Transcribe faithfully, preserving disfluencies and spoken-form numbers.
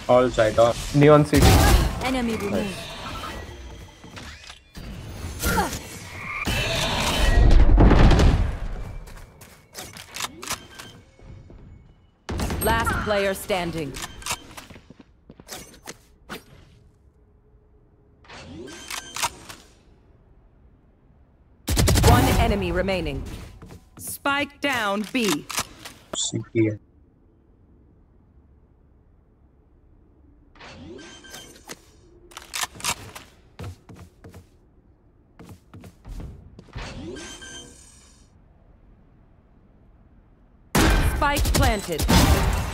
All side, all. Neon City. Enemy removed. Last player standing. One enemy remaining. Spike down B. C P. Spike planted.